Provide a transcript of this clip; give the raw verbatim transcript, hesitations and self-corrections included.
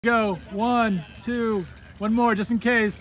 Go. One, two, one more just in case.